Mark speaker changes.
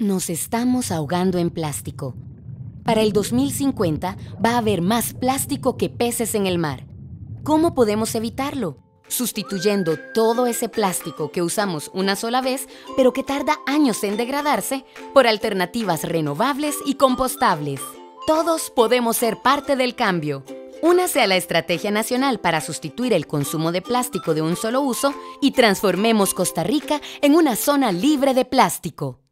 Speaker 1: Nos estamos ahogando en plástico. Para el 2050 va a haber más plástico que peces en el mar. ¿Cómo podemos evitarlo? Sustituyendo todo ese plástico que usamos una sola vez, pero que tarda años en degradarse, por alternativas renovables y compostables. Todos podemos ser parte del cambio. Únase a la Estrategia Nacional para sustituir el consumo de plástico de un solo uso y transformemos Costa Rica en una zona libre de plástico.